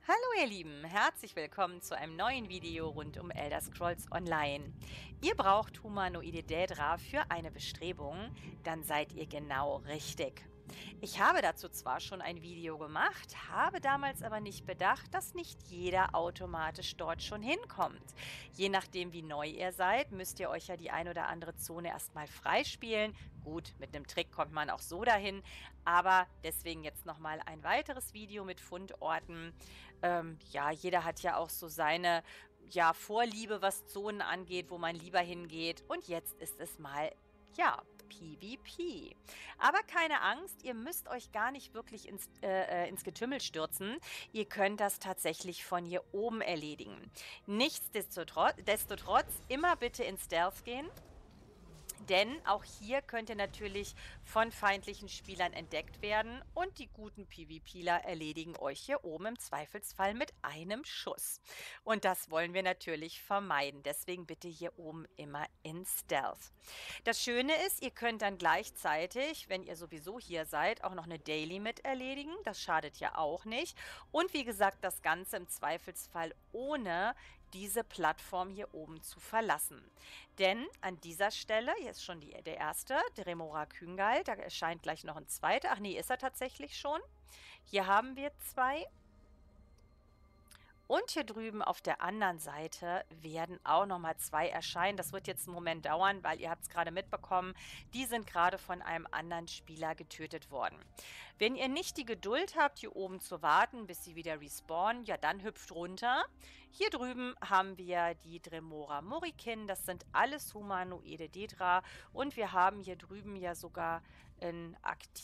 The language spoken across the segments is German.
Hallo ihr Lieben, herzlich willkommen zu einem neuen Video rund um Elder Scrolls Online. Ihr braucht humanoide Daedra für eine Bestrebung, dann seid ihr genau richtig. Ich habe dazu zwar schon ein Video gemacht, habe damals aber nicht bedacht, dass nicht jeder automatisch dort schon hinkommt. Je nachdem, wie neu ihr seid, müsst ihr euch ja die ein oder andere Zone erstmal freispielen. Gut, mit einem Trick kommt man auch so dahin, aber deswegen jetzt nochmal ein weiteres Video mit Fundorten. Ja, jeder hat ja auch so seine Vorliebe, was Zonen angeht, wo man lieber hingeht. Und jetzt ist es mal, ja, PvP. Aber keine Angst, ihr müsst euch gar nicht wirklich ins Getümmel stürzen. Ihr könnt das tatsächlich von hier oben erledigen. Nichtsdestotrotz immer bitte in Stealth gehen. Denn auch hier könnt ihr natürlich von feindlichen Spielern entdeckt werden und die guten PvPler erledigen euch hier oben im Zweifelsfall mit einem Schuss. Und das wollen wir natürlich vermeiden. Deswegen bitte hier oben immer in Stealth. Das Schöne ist, ihr könnt dann gleichzeitig, wenn ihr sowieso hier seid, auch noch eine Daily mit erledigen. Das schadet ja auch nicht. Und wie gesagt, das Ganze im Zweifelsfall ohne diese Plattform hier oben zu verlassen. Denn an dieser Stelle, hier ist schon der erste, Dremora Küngal, da erscheint gleich noch ein zweiter. Ach nee, ist er tatsächlich schon. Hier haben wir zwei. Und hier drüben auf der anderen Seite werden auch nochmal zwei erscheinen. Das wird jetzt einen Moment dauern, weil ihr habt es gerade mitbekommen, die sind gerade von einem anderen Spieler getötet worden. Wenn ihr nicht die Geduld habt, hier oben zu warten, bis sie wieder respawnen, ja dann hüpft runter. Hier drüben haben wir die Dremora Morikin, das sind alles humanoide Daedra und wir haben hier drüben ja sogar ein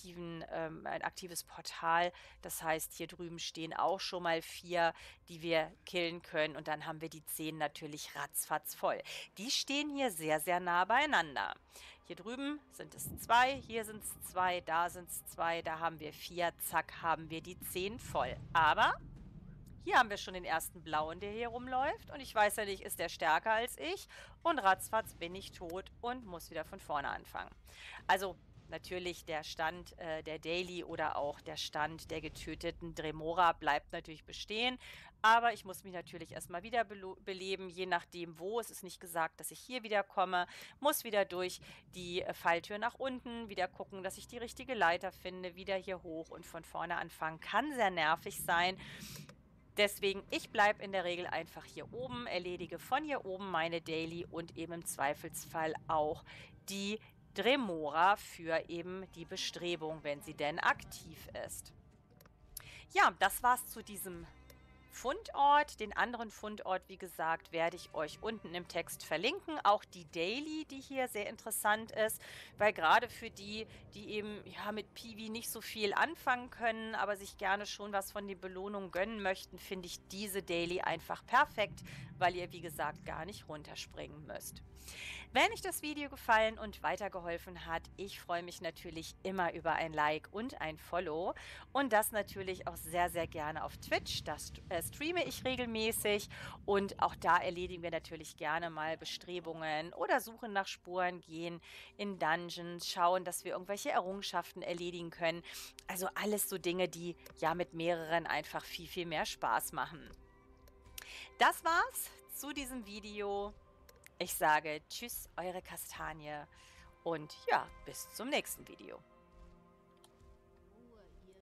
aktives Portal. Das heißt, hier drüben stehen auch schon mal 4, die wir killen können. Und dann haben wir die 10 natürlich ratzfatz voll. Die stehen hier sehr, sehr nah beieinander. Hier drüben sind es 2, hier sind es 2, da sind es 2, da haben wir 4. Zack, haben wir die 10 voll. Aber hier haben wir schon den ersten Blauen, der hier rumläuft. Und ich weiß ja nicht, ist der stärker als ich? Und ratzfatz bin ich tot und muss wieder von vorne anfangen. Also natürlich der Stand der Daily oder auch der Stand der getöteten Dremora bleibt natürlich bestehen. Aber ich muss mich natürlich erstmal wieder beleben, je nachdem wo. Es ist nicht gesagt, dass ich hier wieder komme. Muss wieder durch die Falltür nach unten, wieder gucken, dass ich die richtige Leiter finde, wieder hier hoch und von vorne anfangen. Kann sehr nervig sein. Deswegen, ich bleibe in der Regel einfach hier oben, erledige von hier oben meine Daily und eben im Zweifelsfall auch die Dremora für eben die Bestrebung, wenn sie denn aktiv ist. Ja, das war's zu diesem Fundort. Den anderen Fundort, wie gesagt, werde ich euch unten im Text verlinken. Auch die Daily, die hier sehr interessant ist, weil gerade für die, die eben mit Piwi nicht so viel anfangen können, aber sich gerne schon was von den Belohnungen gönnen möchten, finde ich diese Daily einfach perfekt, weil ihr, wie gesagt, gar nicht runterspringen müsst. Wenn euch das Video gefallen und weitergeholfen hat, ich freue mich natürlich immer über ein Like und ein Follow und das natürlich auch sehr, sehr gerne auf Twitch. Das streame ich regelmäßig und auch da erledigen wir natürlich gerne mal Bestrebungen oder suchen nach Spuren, gehen in Dungeons, schauen, dass wir irgendwelche Errungenschaften erledigen können. Also alles so Dinge, die ja mit mehreren einfach viel, viel mehr Spaß machen. Das war's zu diesem Video. Ich sage Tschüss, eure Kastanie und ja, bis zum nächsten Video.